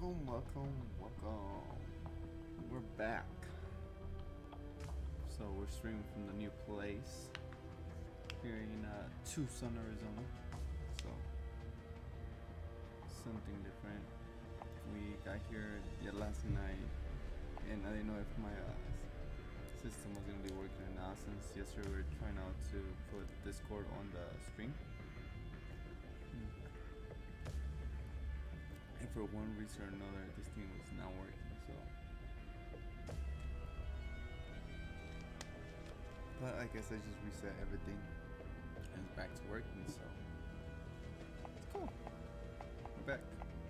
Welcome. We're back. So we're streaming from the new place here in Tucson, Arizona. So something different. We got here last night, and I didn't know if my system was gonna be working or not. Since yesterday we were trying out to put Discord on the stream. And for one reason or another, this thing was not working, so. But I guess I just reset everything and it's back to working, so. It's cool. We're back.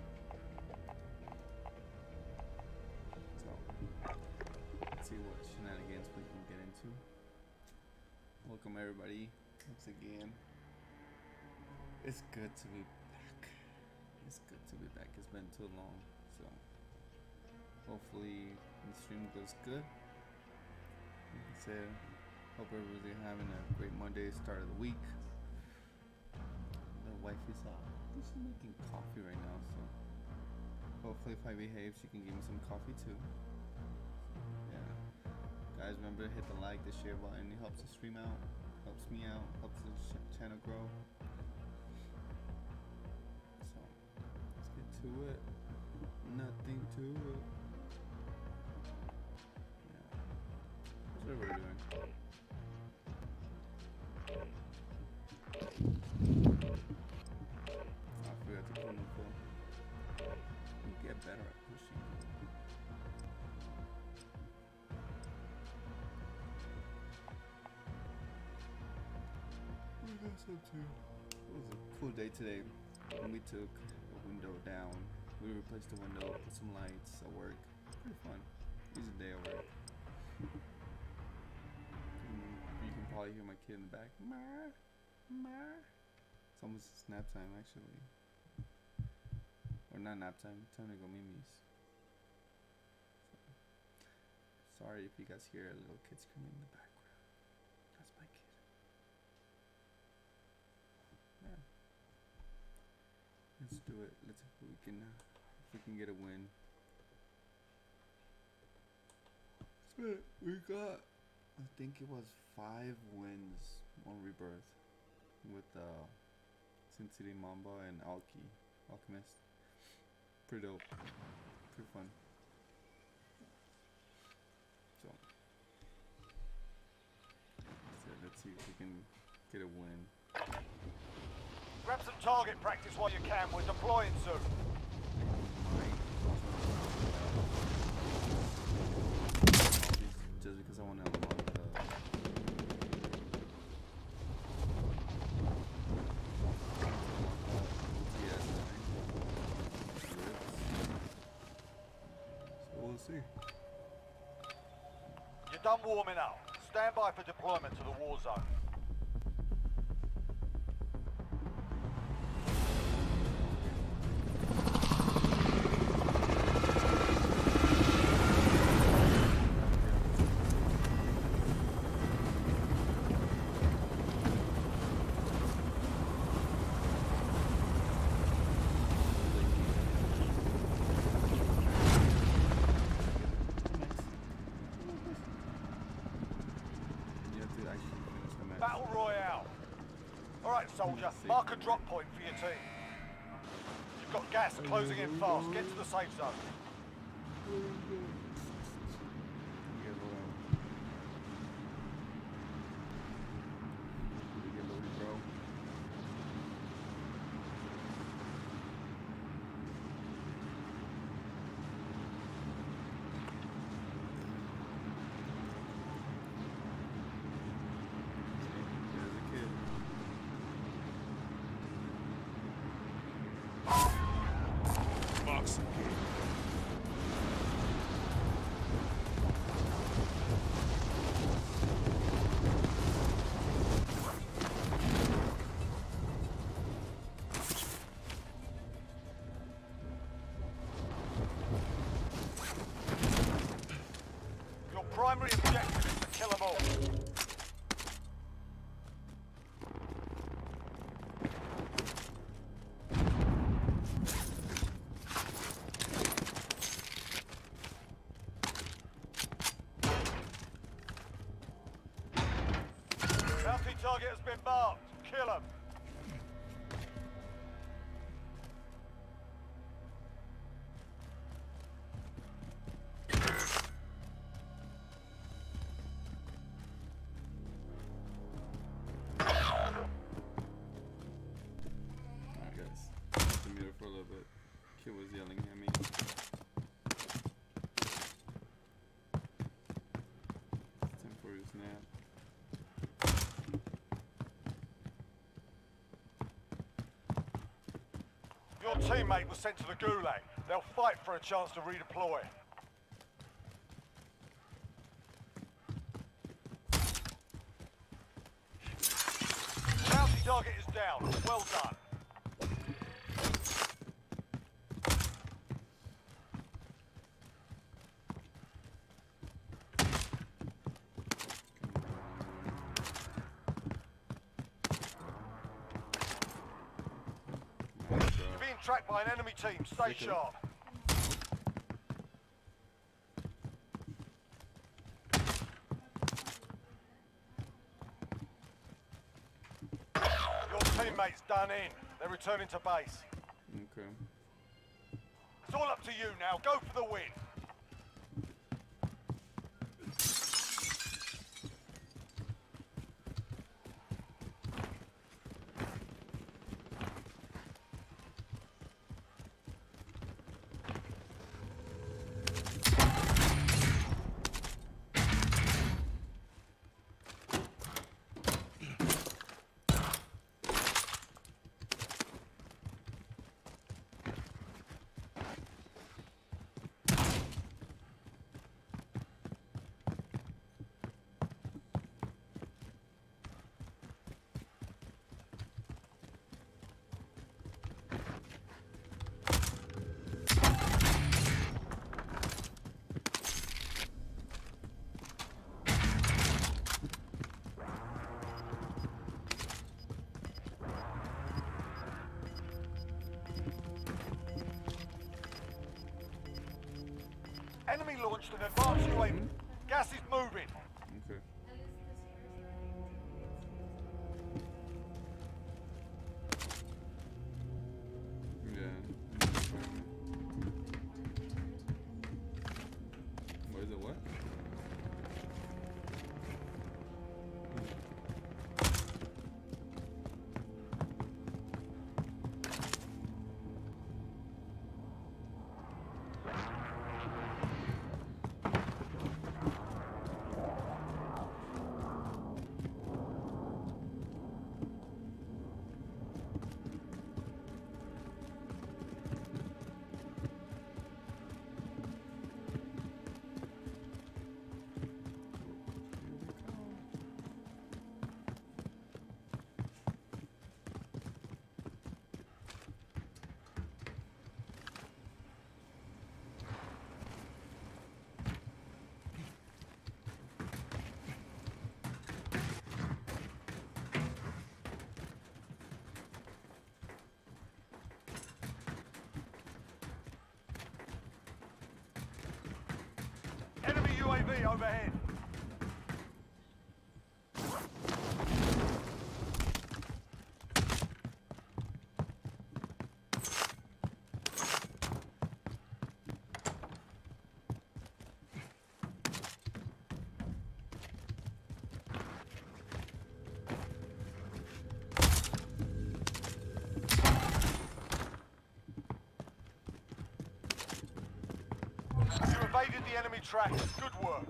So, let's see what shenanigans we can get into. Welcome everybody, once again. It's good to be back. It's good to be back. It's been too long, so hopefully the stream goes good. Like I said, hope everybody's having a great Monday, start of the week. The wife is she's making coffee right now, so hopefully if I behave, she can give me some coffee too. Yeah, guys, remember to hit the like, the share button. It helps the stream out, helps me out, helps the channel grow. To it, nothing to it. Yeah. What's everybody doing? I forgot to put in full. You get better at pushing. We got some too. It was a cool day today. And we took window down. We replaced the window, put some lights at work. Pretty fun. Easy day at work. You can probably hear my kid in the back. Ma, ma. It's almost nap time actually. Or not nap time. Time to go memes. So, sorry if you guys hear a little kid screaming in the background. That's my kid. Yeah. Let's do it. Let's see if we can get a win. So we got, I think it was 5 wins on Rebirth with Sin City Mamba and Alchemist. Pretty dope. Pretty fun. So let's see if we can get a win. Grab some target practice while you can. We're deploying soon. Just because I want to unlock the... So we'll see. You're done warming up. Stand by for deployment to the war zone. Battle Royale. Alright, soldier, mark a drop point for your team. You've got gas closing in fast. Get to the safe zone. Primary objective is to kill them all. target has been marked. Kill him. Alright guys, off the meter for a little bit. Kid was yelling at me. Temporary snap. Your teammate was sent to the gulag. They'll fight for a chance to redeploy. Bounty target is down. Well done. You're being tracked by an enemy team. Stay sharp. Your teammate's done in. They're returning to base. Okay. It's all up to you now. Go for the win. Enemy launched an advanced UAV. Gas is moving. Okay. Yeah. What is it? What? Enemy UAV overhead. You evaded the enemy trackers. Good work.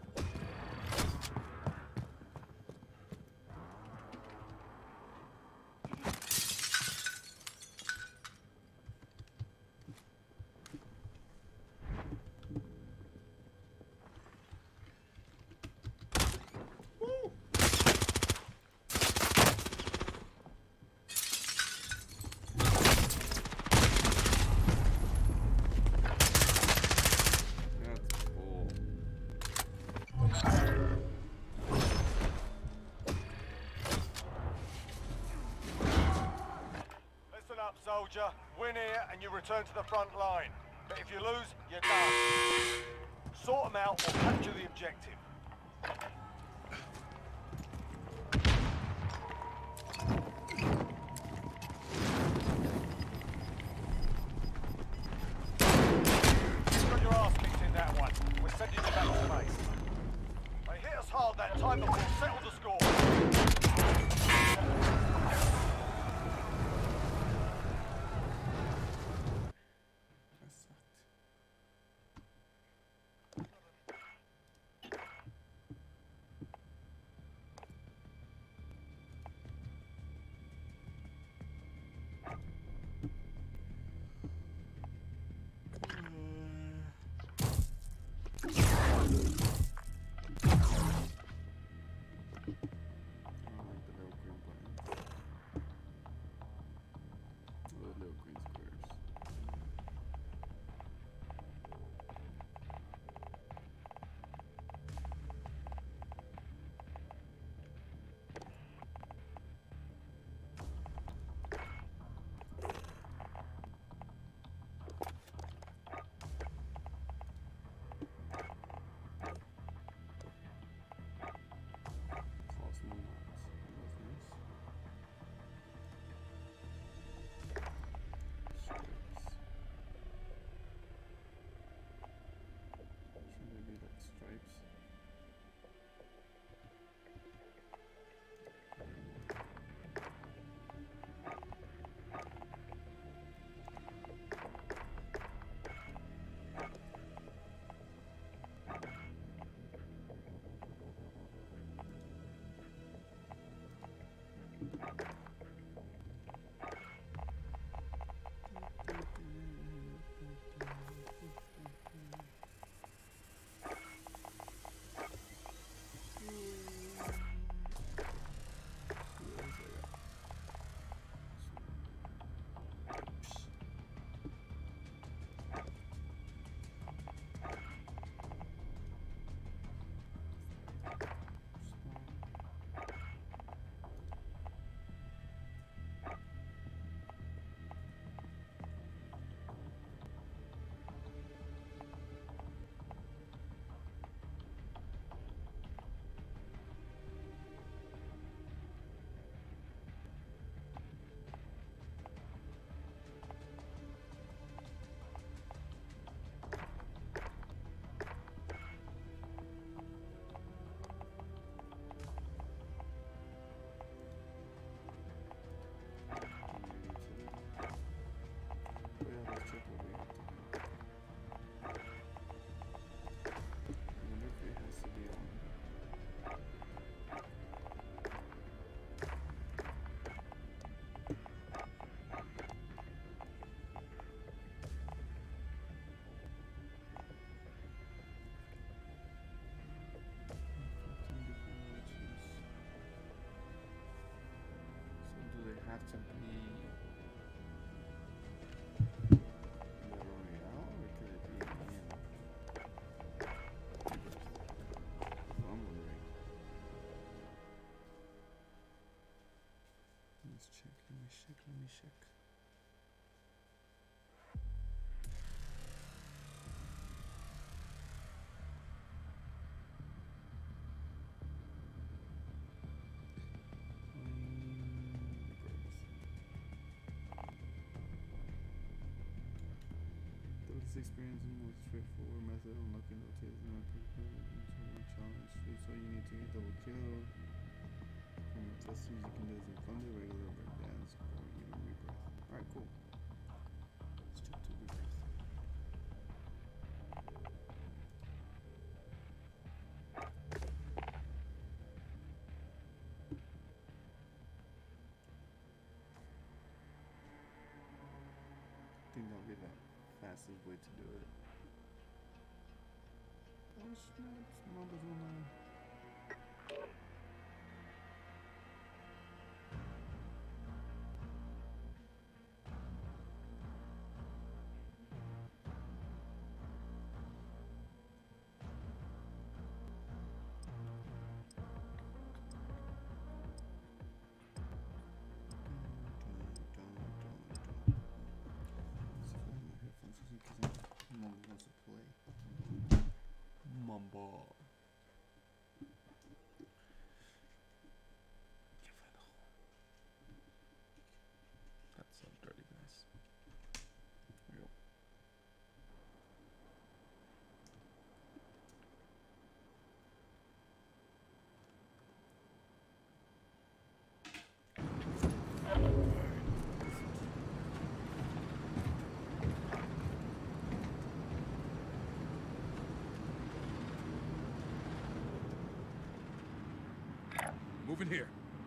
Soldier, win here and you return to the front line. But if you lose, you're done. Sort them out or capture the objective. sending you back to base. They hit us hard that time, but we'll settle the score. Have to be the Royale, or could it be in? I'm wondering. Let's check. Let me check. Experience in more straightforward method of unlocking the tails and challenge street, so you need to get double kill. From the testing you can do some thunder, regular break dance, or even rebirth. Alright, cool. Let's check to rebirth. I think that'll be the fastest way to do it. Oh snap, numbers online. Mumble. Can't find the hole. That's so dirty, guys. There we go. moving here.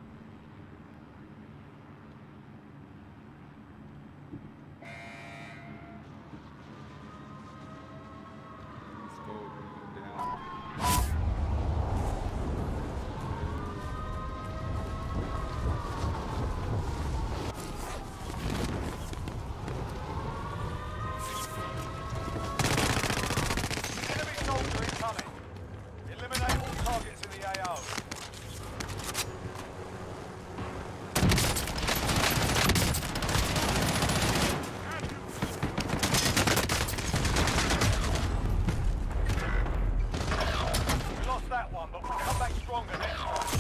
Let's go down. Enemy soldier incoming. Eliminate all targets in the AO. We lost that one, but we'll come back stronger next time.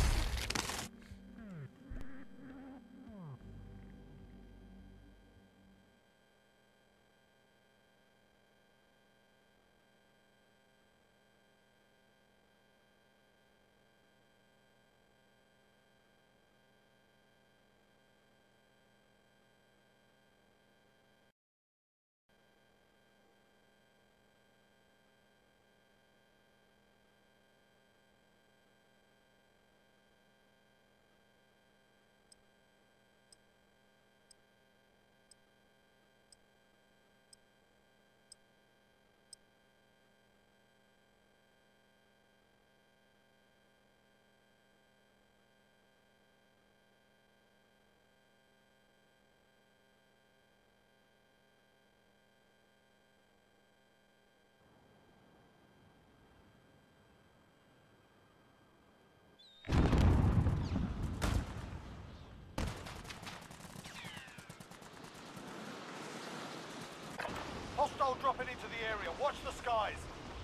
Hostile dropping into the area. Watch the skies.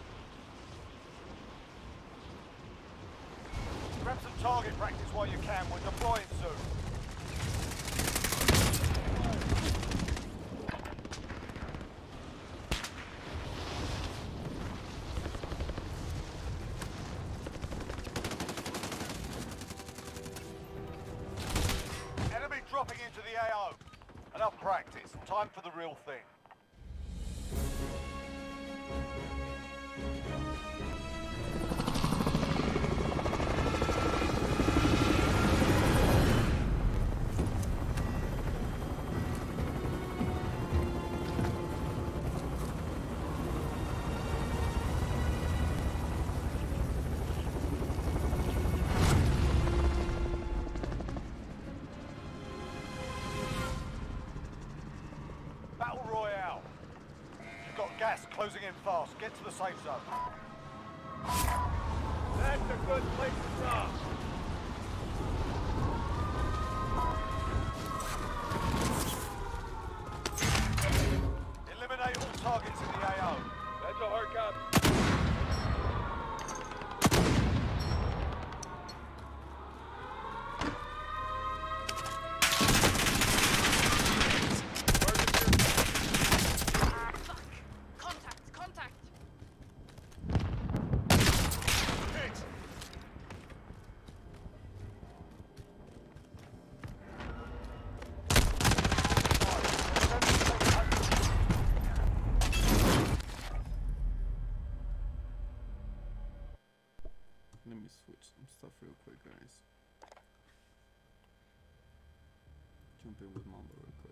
Grab some target practice while you can. We're deploying soon. Enemy dropping into the AO. Enough practice. Time for the real thing. Battle Royale. You've got gas closing in fast. Get to the safe zone. That's a good place to start. Eliminate all targets in the AO. That's a hard copy. Contact! Hit! Let me switch some stuff real quick, guys. Jump in with Mamba real quick.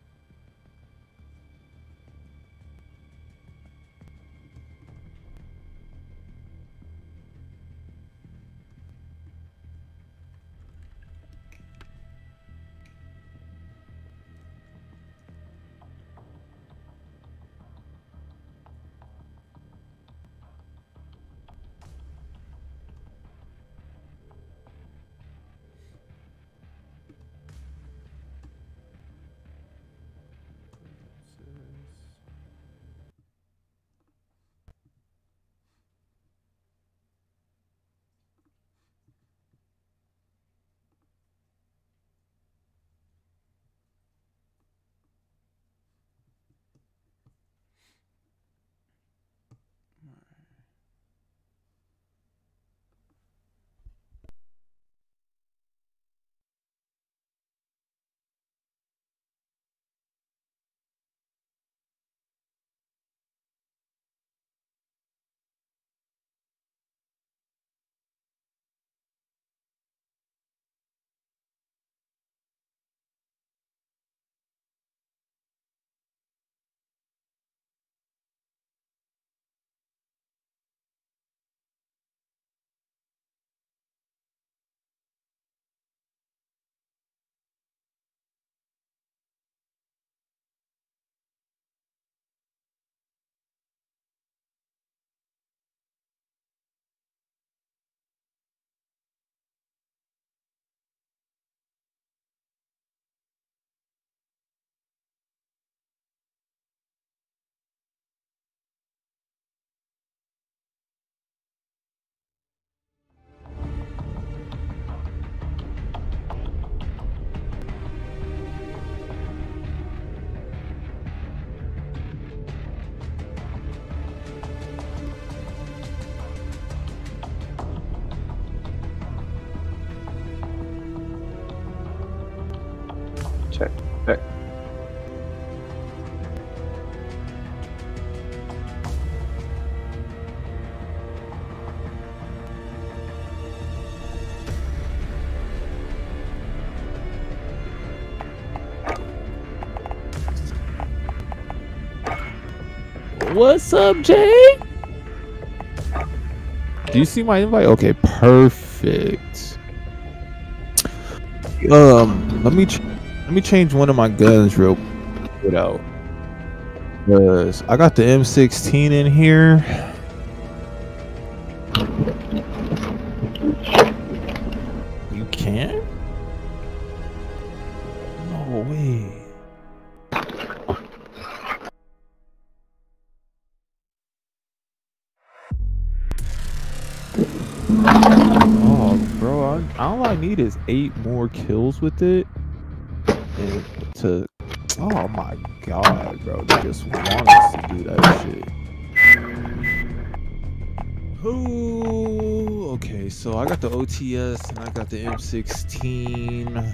check, check. What's up, Jay? Do you see my invite? Okay, perfect. Let me change one of my guns real quick out. Cause I got the M16 in here. You can't? No way. Oh, bro, all I need is 8 more kills with it, and to. Oh my god, bro, they just want us to do that shit. Ooh, okay, so I got the OTS and I got the M16.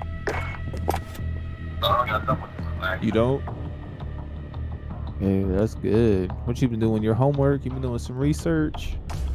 You don't? Hey, that's good. What you been doing? Your homework? You been doing some research?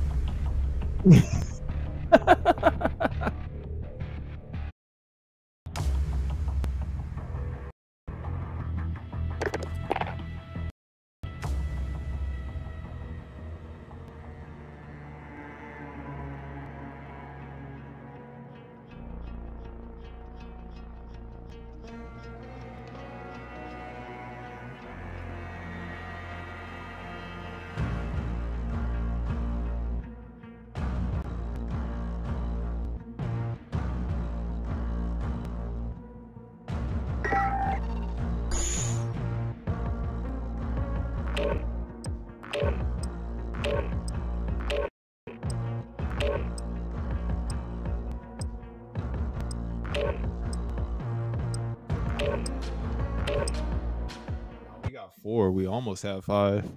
We got 4. We almost have 5.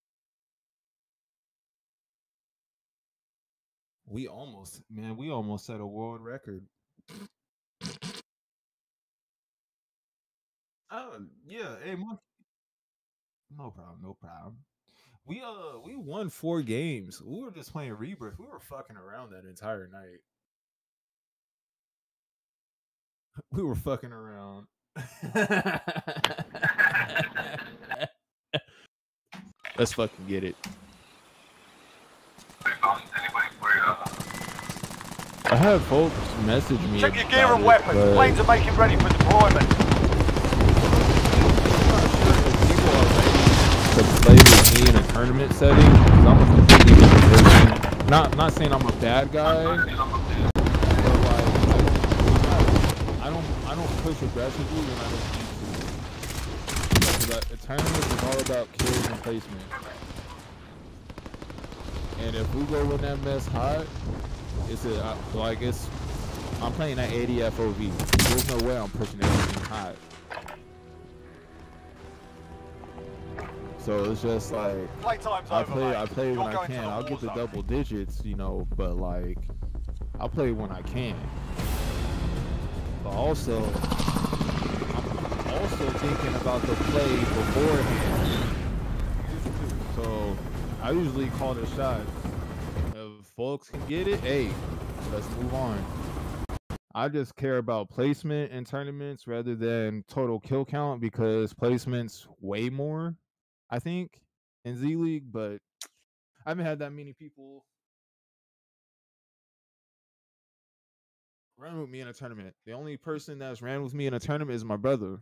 We almost set a world record. Oh yeah, hey, no problem, no problem. We won 4 games. We were just playing Rebirth. We were fucking around that entire night. We were fucking around. Let's fucking get it. I had folks message me. Check your gear and weapons. Planes are making ready for deployment. To play with me in a tournament setting, because I'm a completely different person. Not saying I'm a bad guy, but like I don't push aggressively when I don't need to. Because a tournament is all about kills and placement. And if we go in that mess hot, I'm playing at 80 FOV. There's no way I'm pushing everything hot. So it's just like I play when I can. I'll get the double digits, you know, but like I'll play when I can. But also I'm also thinking about the play beforehand. So I usually call the shot. If folks can get it, hey, let's move on. I just care about placement in tournaments rather than total kill count because placement's way more, I think, in Z League, but I haven't had that many people run with me in a tournament. The only person that's ran with me in a tournament is my brother.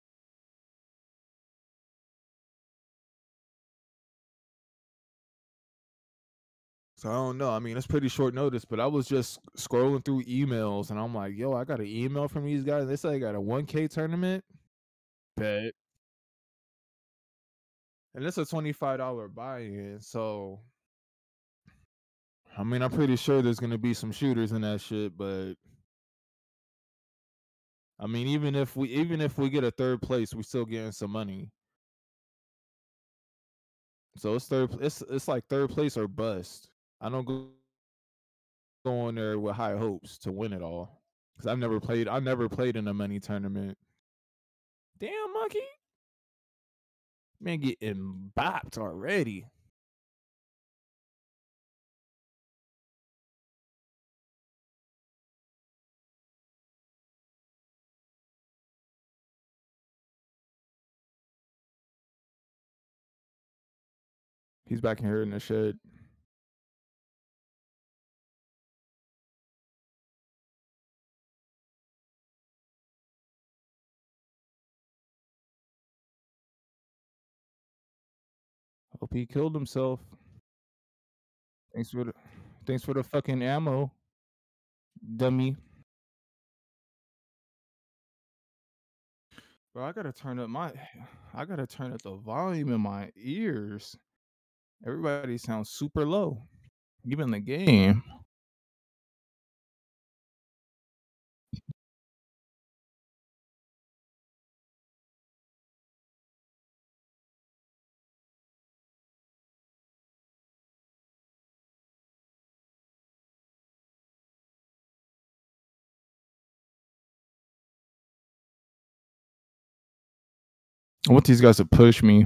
So I don't know. I mean, it's pretty short notice, but I was just scrolling through emails and I'm like, yo, I got an email from these guys. They say I got a 1K tournament. Bet. And it's a $25 buy-in. So I mean, I'm pretty sure there's gonna be some shooters in that shit, but I mean, even if we get a 3rd place, we're still getting some money. So it's like 3rd place or bust. I don't go in there with high hopes to win it all because I've never played in a money tournament. Man, getting bopped already. He's back in here in the shed. Hope he killed himself. Thanks for the fucking ammo, dummy. Bro, I gotta turn up the volume in my ears. Everybody sounds super low, even the game. I want these guys to push me.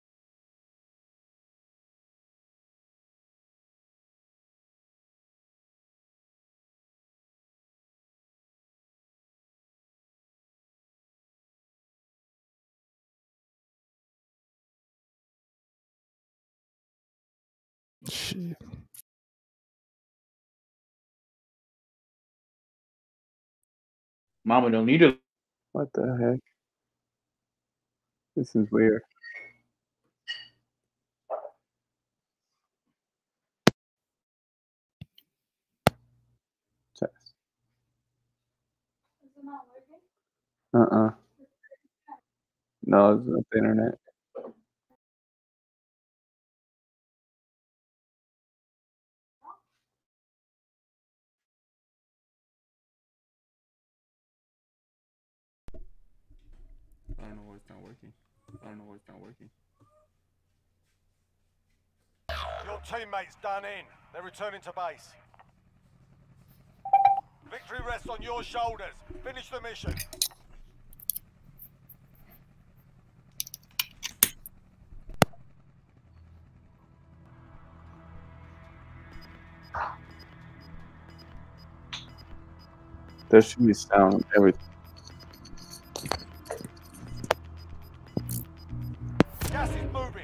Shit. Mama don't need it. What the heck? This is weird. Test. Is it not working? No, it's not the internet. I don't know why it's not working. Your teammates done in. They're returning to base. Victory rests on your shoulders. Finish the mission. There should be sound on everything. Gas is moving.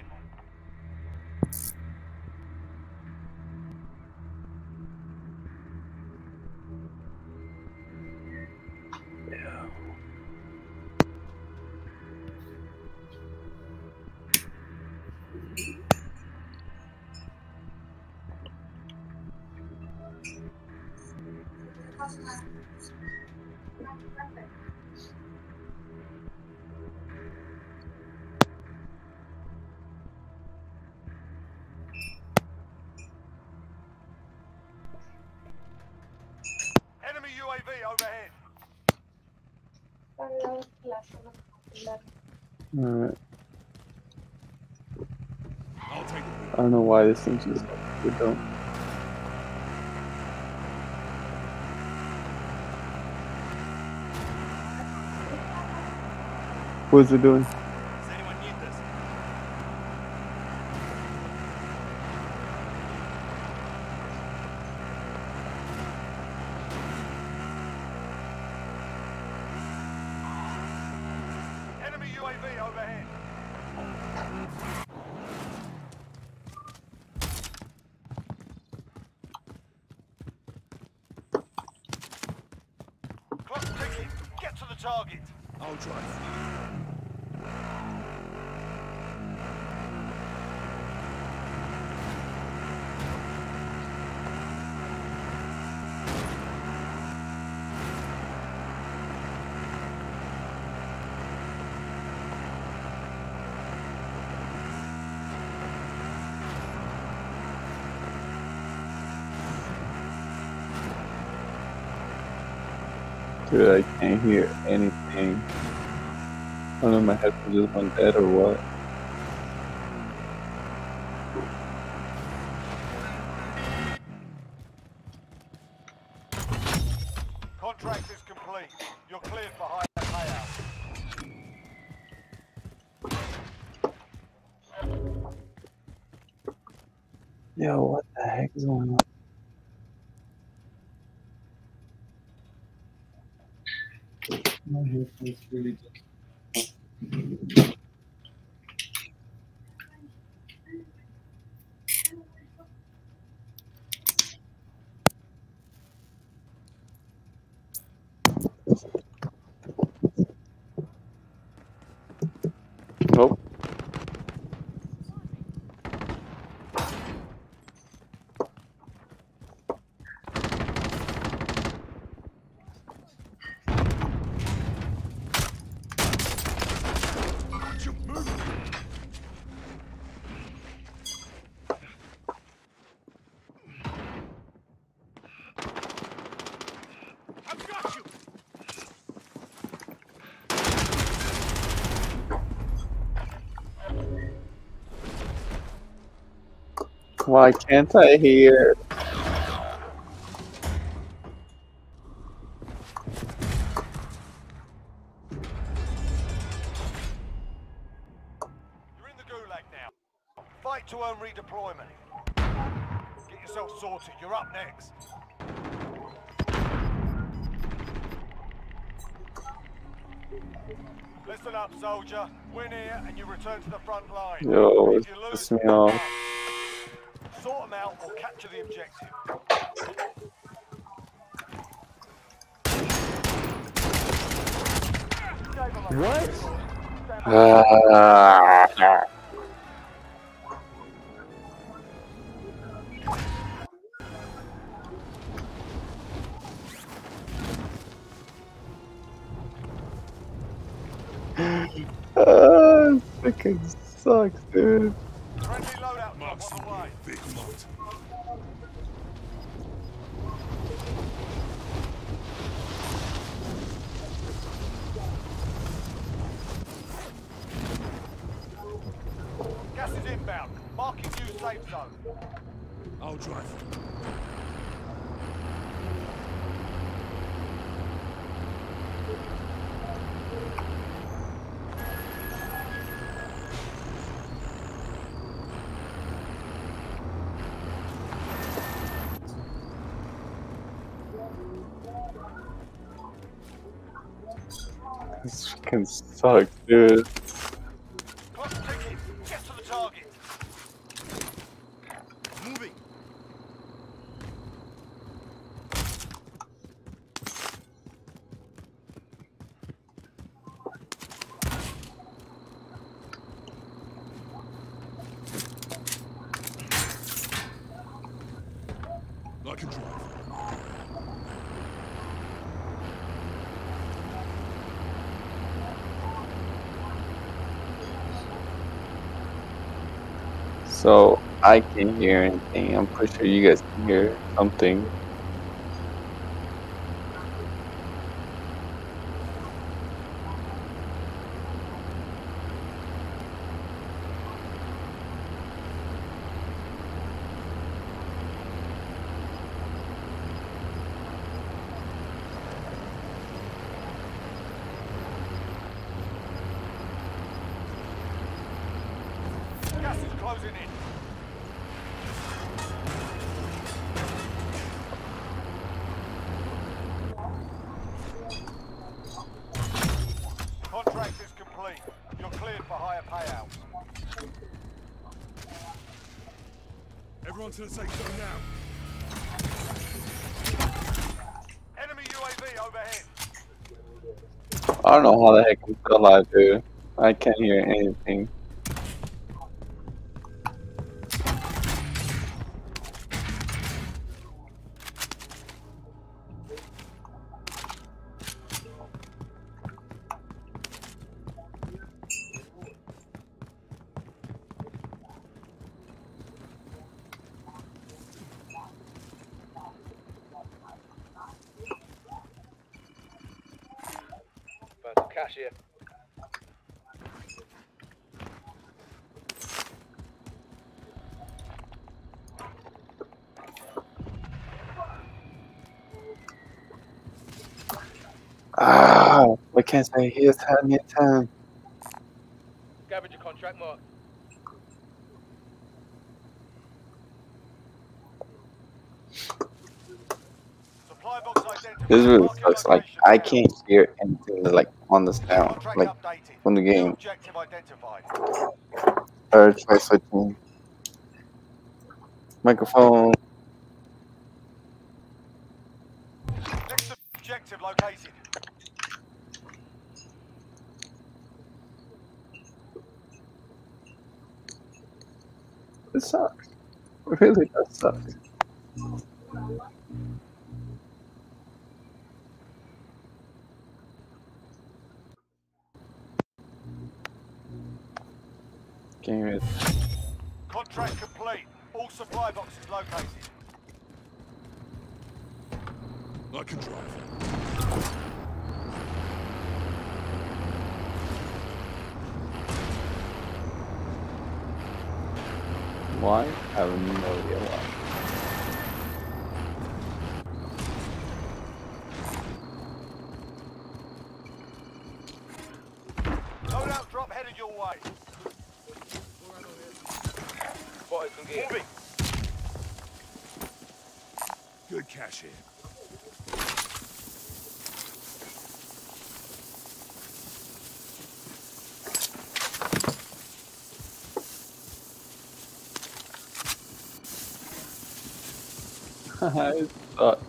Enemy UAV overhead. Alright. I don't know why this thing's just good though. What is it doing? Does anyone need this? Enemy UAV overhead. Clock ticking. Get to the target. I'll try. Dude, I can't hear anything. I don't know if my headphones just went dead or what. Contract is complete. You're cleared for higher payout. Yo, what the heck is going on? My headphones really Nope. I've got you. Why can't I hear? You're in the gulag now. Fight to earn redeployment. Get yourself sorted. You're up next. Listen up, soldier. Win here and you return to the front line. Yo, If it's you lose, pissing me off. sort them out or capture the objective. What? Freaking sucks, dude. Friendly loadout drop on the way. Big lot. Gas is inbound. Marking new safe zone. I'll drive. This freaking sucks, dude. Clock ticking. Get to the target. Moving. I can drive. So I can hear anything. I'm pretty sure you guys can hear something. Gas is closing in. Contract is complete. You're cleared for higher payouts. Everyone to the safe zone now. Enemy UAV overhead. I don't know how the heck I'm still alive, dude. I can't hear anything. Burn some cash here. Ah, why can't I hear time? Scavenger contract marked. This really sucks. Like I can't hear anything like on the sound, like from the game. Objective identified. Or try switching microphone. Next objective located. It sucks. It really does suck. Can't hear it. Contract complete. All supply boxes located. I can drive. Why? I have no idea why. Loadout drop headed your way. Moving. Good cash here. It sucks.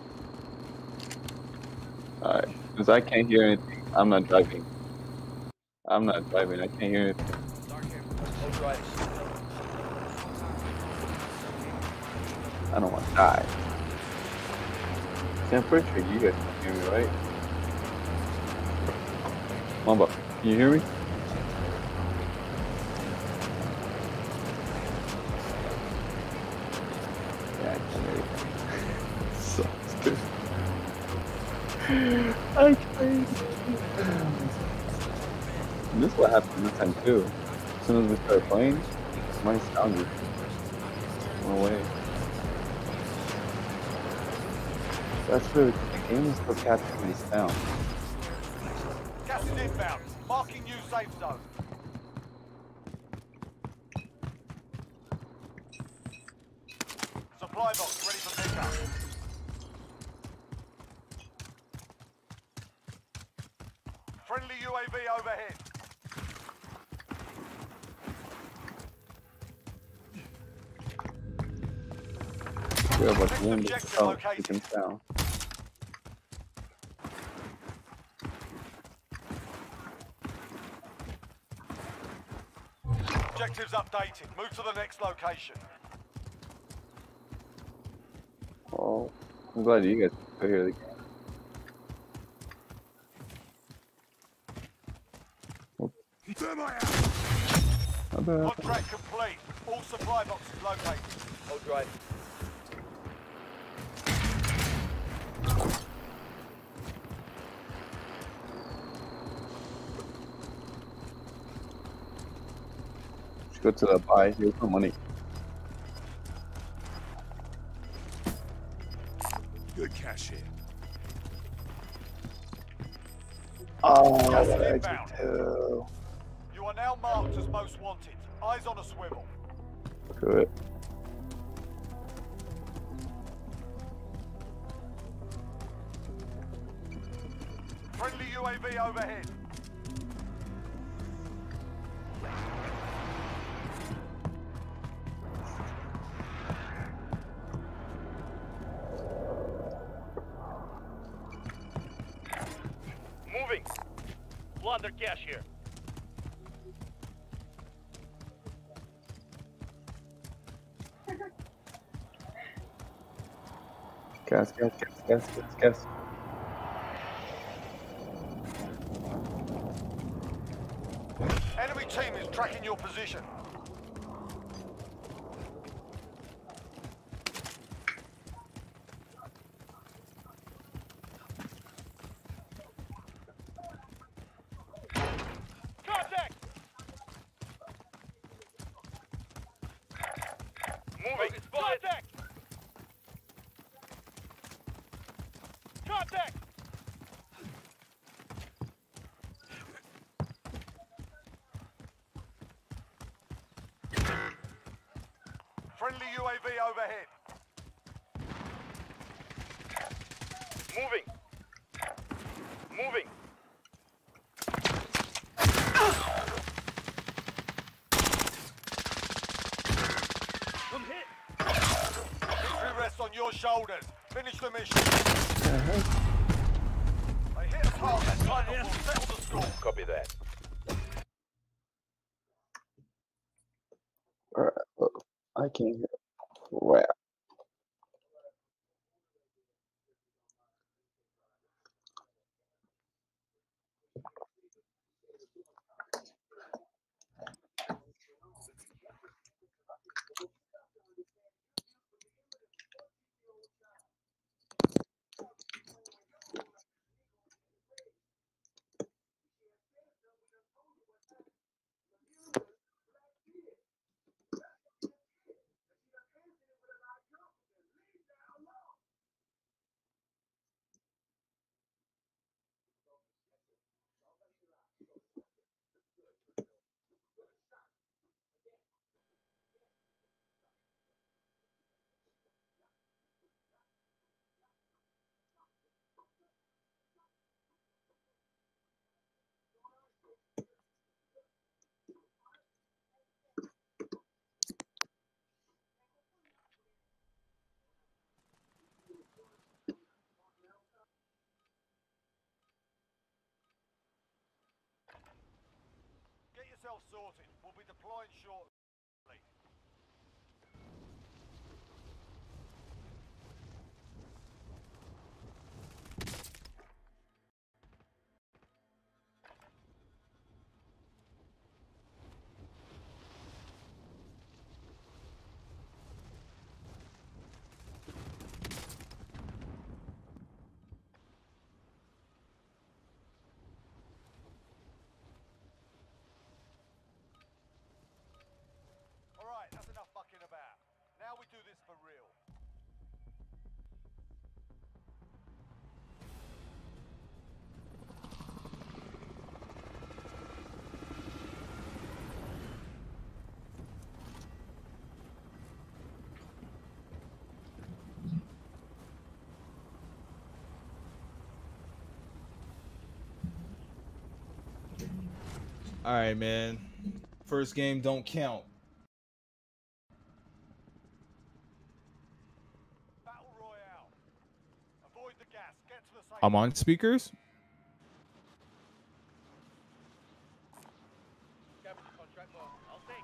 Alright, because I can't hear anything. I'm not driving. I'm not driving. I can't hear anything. I don't want to die. See, I'm pretty sure you guys can hear me, right? Mamba, can you hear me? Yeah, I can hear you. Sucks, dude. I can't. And this is what happened this time too. As soon as we started playing, my sound just went away. That's really, the game is still capturing the sound. Gas is inbound. Marking new safe zone. Supply box ready for pickup. Friendly UAV overhead. Yeah, but the wind is out, you can tell. Objectives updated. Move to the next location. Oh, I'm glad you guys could hear the game. Contract complete. All supply boxes located. Hold right. Let's go to the buy. Here's some money. Good cash here. Oh, Gas is what did I inbound. do? You are now marked as most wanted. Eyes on a swivel. Good. Friendly UAV overhead. Moving. Plunder cash here. Gas, gas, gas, gas, gas, gas. Enemy team is tracking your position. Contact! Moving. Contact! Contact! Friendly UAV overhead. Moving. Moving. I'm hit. Victory rests on your shoulders. Finish the mission. They hit us hard that time, but we'll settle the score. Copy that. Alright, look, I can't hear crap. Get yourself sorted. We'll be deploying shortly. Alright, that's enough fucking about. Now we do this for real. All right, man. First game don't count. Battle Royale. Avoid the gas. Get to the safe. I'm on speakers. Scavenger contract mark. I'll take.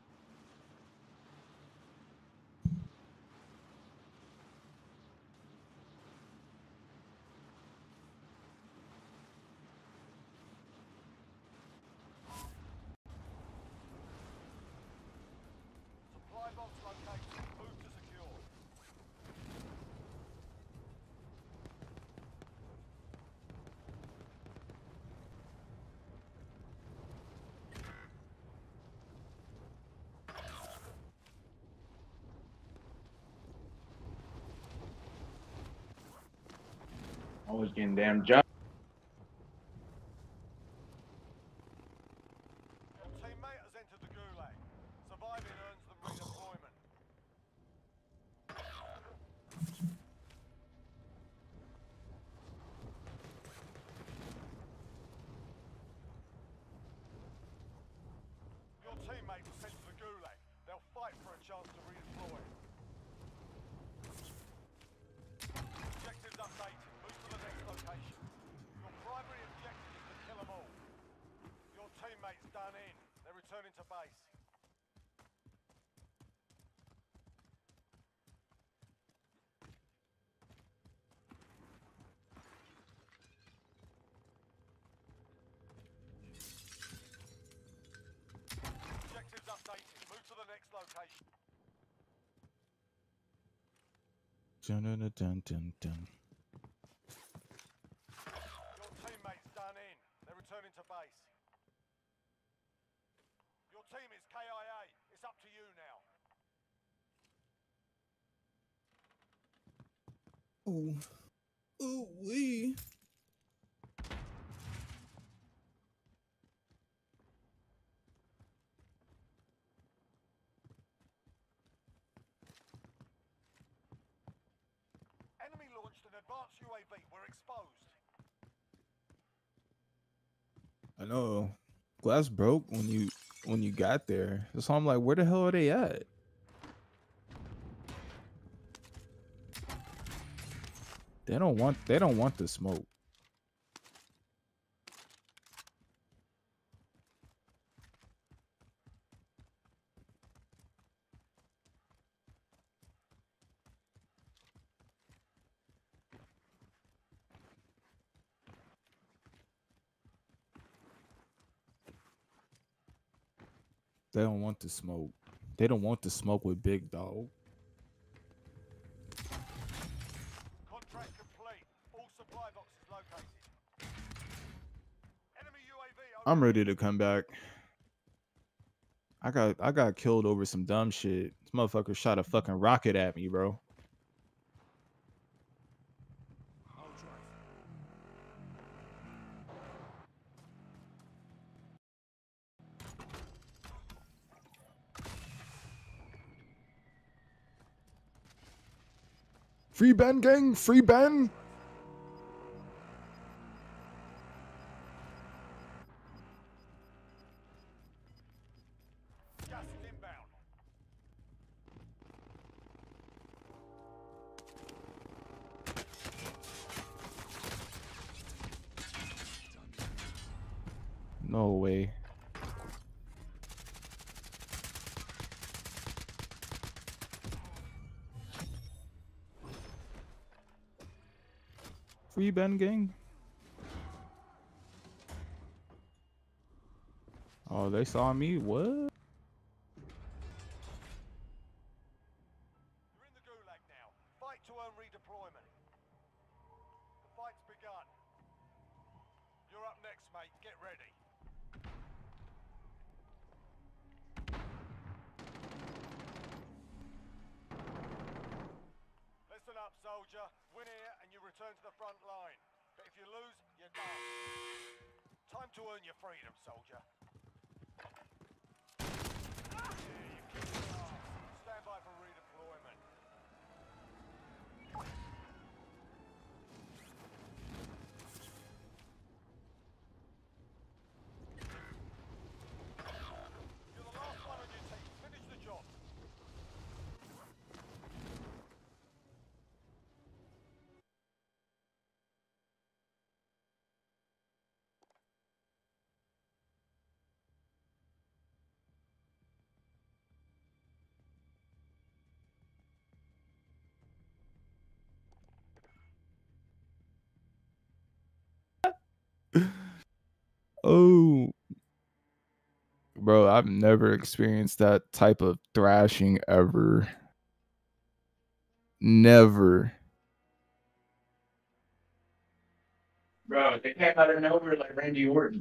Supply box location. Move to secure. Always getting damn job. Your teammate has entered the gulag. Surviving earns them redeployment. Your teammate was sent to the gulag. They'll fight for a chance to redeploy. Objectives updated. Move to the next location. Your primary objective is to kill them all. Your teammate's done in. They're returning to base. Objectives updated. Move to the next location. Dun, dun, dun, dun, dun, dun. Your teammate's done in. They're returning to base. Your team is KIA. It's up to you now. Ooh. Ooh wee. Enemy launched an Advanced UAV, we're exposed. I know. Glass broke when you got there. So I'm like, where the hell are they at? They don't want the smoke. They don't want the smoke. They don't want the smoke with Big Dog. Contract complete. All supply boxes located. Enemy UAV I'm ready to come back. I got killed over some dumb shit. This motherfucker shot a fucking rocket at me, bro. I'll drive. Free Ben, gang! Free Ben! Gas is inbound. No way. Free Ben, gang? Oh, they saw me? What? You're in the gulag now. Fight to earn redeployment. The fight's begun. You're up next, mate. Get ready. Listen up, soldier. Win here and you return to the front line. But if you lose, you're done. Time to earn your freedom, soldier. Yeah, you kicked your ass. Stand by for redeployment. You're the last one on your team. Finish the job. Oh. Bro, I've never experienced that type of thrashing ever. Never. Bro, they came out of nowhere like Randy Orton.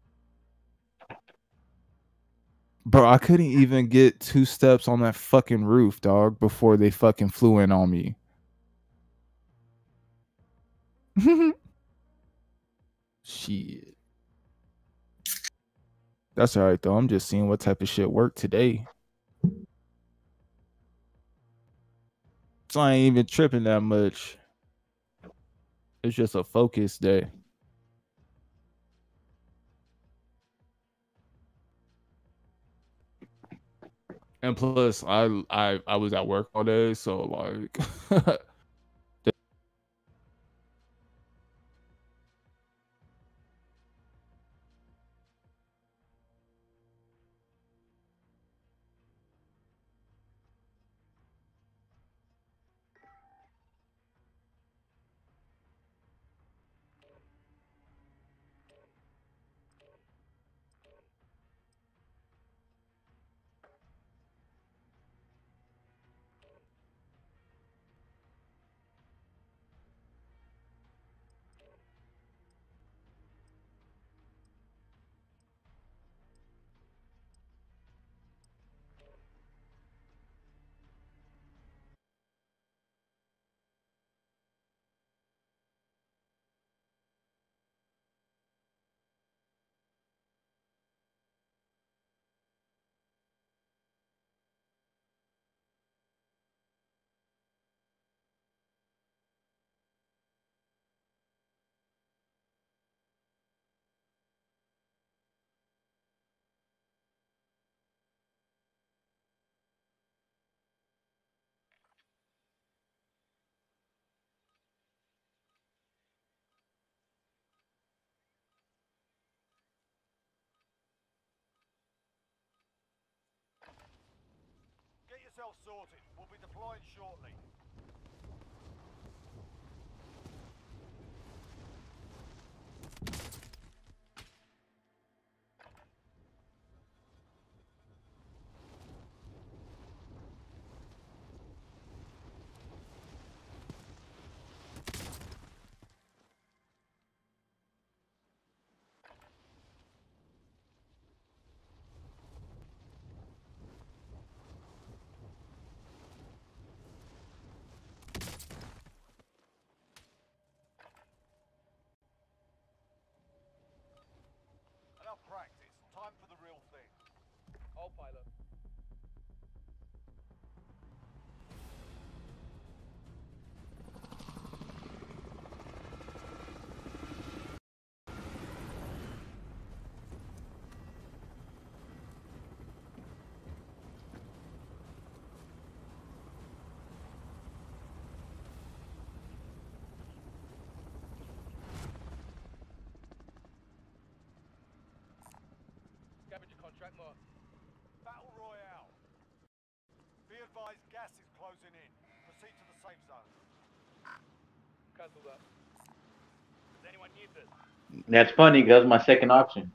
Bro, I couldn't even get 2 steps on that fucking roof, dog, before they fucking flew in on me. Shit. That's alright, though. I'm just seeing what type of shit worked today. So I ain't even tripping that much. It's just a focus day. And plus, I was at work all day, so like yourself sorted. We'll be deploying shortly. Enough practice. Time for the real thing. All pilot. Scavenger contract marked. Battle Royale. Be advised, gas is closing in. Proceed to the safe zone. Cancel that. Does anyone need this? That's funny, cause my second option.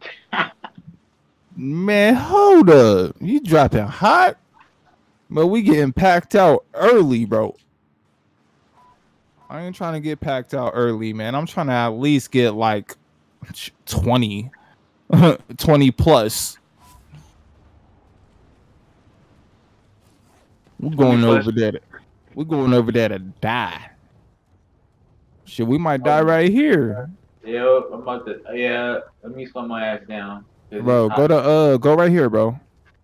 Man, hold up. You dropping hot? But we getting packed out early, bro. I ain't trying to get packed out early, man. I'm trying to at least get like 20. 20 plus. We're going over there. We're going over there to die. Shit, we might die right here. Yeah, I'm about to. Yeah, let me slow my ass down. Bro, go right here, bro.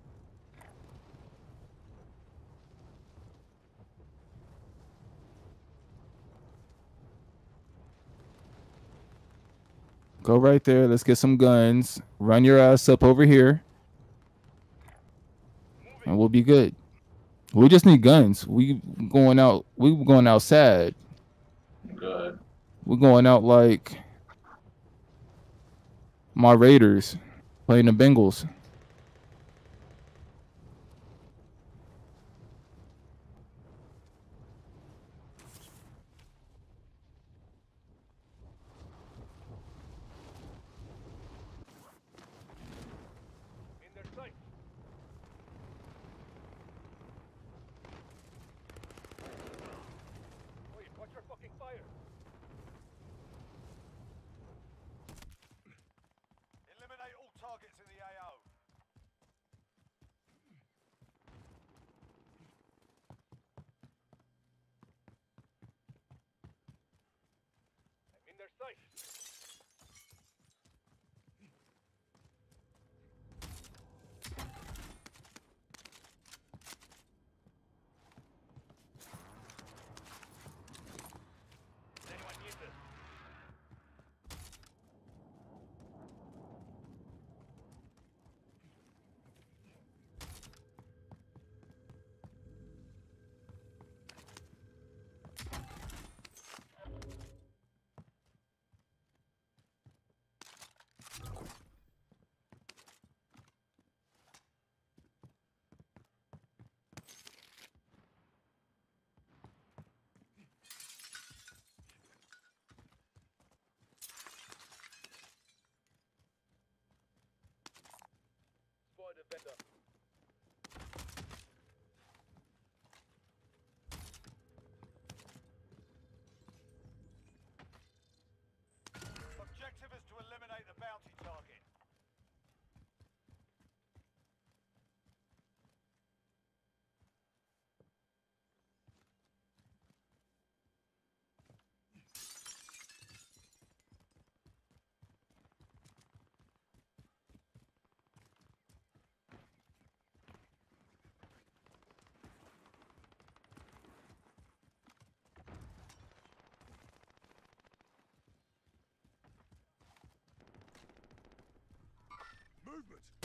Go right there. Let's get some guns. Run your ass up over here. And we'll be good. We just need guns. We going out. We going outside. Good. We're going out like my Raiders playing the Bengals. In their sight. Wait, watch your fucking fire. Eliminate all targets in the AO. I'm in their sight. Does anyone need this? Spot a vendor. Objective is to eliminate the bounty target. Movement!